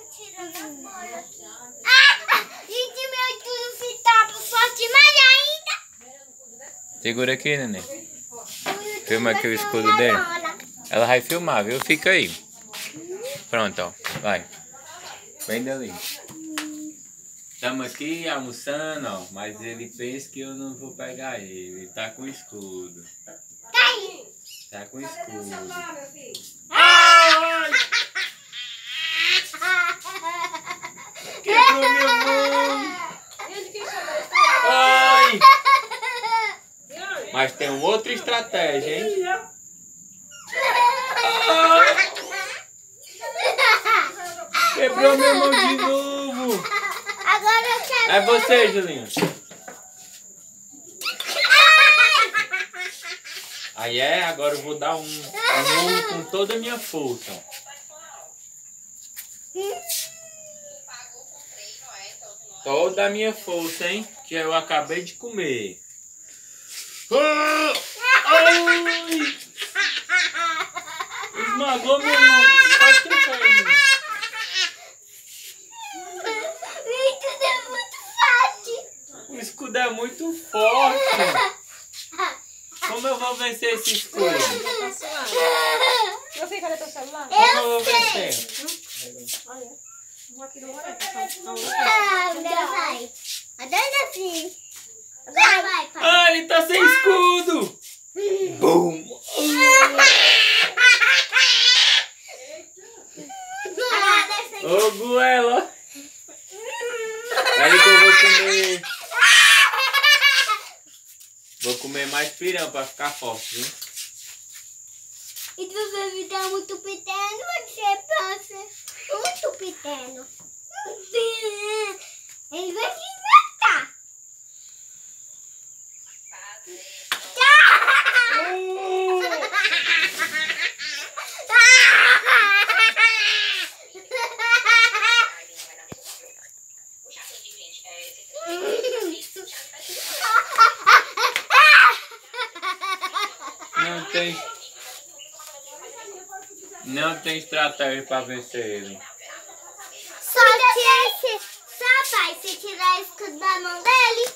tirando a bola aqui. Gente, meu tudo ficava forte mais ainda. Segura aqui, neném. Filma aqui o escudo dele. Ela vai filmar, viu? Fica aí. Pronto, ó. Vai. Vem dali. Estamos aqui almoçando, ó. Mas ele pensa que eu não vou pegar ele. Ele tá com escudo. Tá com escudo. Ai! Quebrou minha mão. Ai! Mas tem uma outra estratégia, hein? Ai! Quebrou minha mão de novo. Agora eu quero. É você, Julinho. Aí agora eu vou dar um murro com toda a minha força. Toda a minha força, hein? Que eu acabei de comer. Ai! Esmagou minha mão. Pode tentar aí, menino. Tudo é muito fácil. O escudo é muito forte. Como eu vou vencer esse escudo? Eu fico ali teu celular? Como eu vou vencer? Olha. Vou aqui no Agora vai. Agora assim. Agora vai, pai. Ah, ele tá sem escudo! Bum! Ô, Goela! Aí que eu vou comer. Vou comer mais pirão pra ficar forte, viu? E tu vai me dar muito pequeno, você pensa. Muito pequeno. Ele vai te matar. Não tem estratégia pra vencer ele. Só pai, se tirar o escudo da mão dele.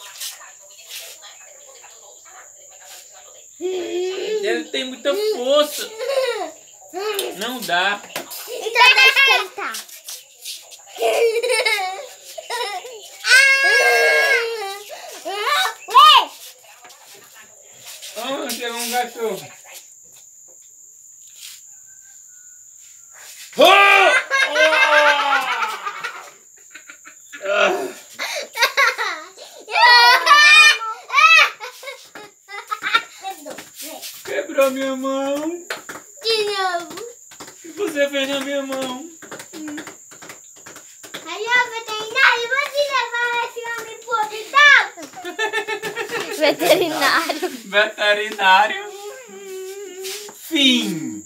Ele tem muita força. Não dá. Então deixa eu tentar. Oh, chegou um cachorro. Quebrou minha mão. De novo. O que você fez na minha mão? Aí, ó, veterinário, vou te levar esse homem pro hospital. Veterinário. Veterinário. Fim.